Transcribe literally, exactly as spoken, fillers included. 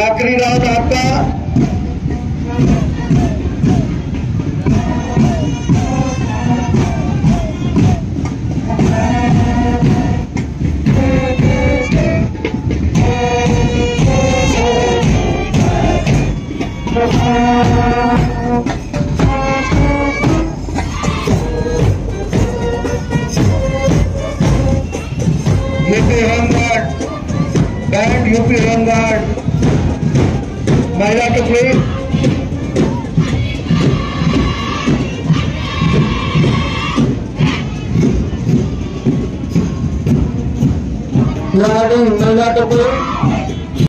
आखिरी राउंड आपका। UP home guard band, UP home guard महिला टुकड़ी। खिलाड़ी महिला टुकड़ी।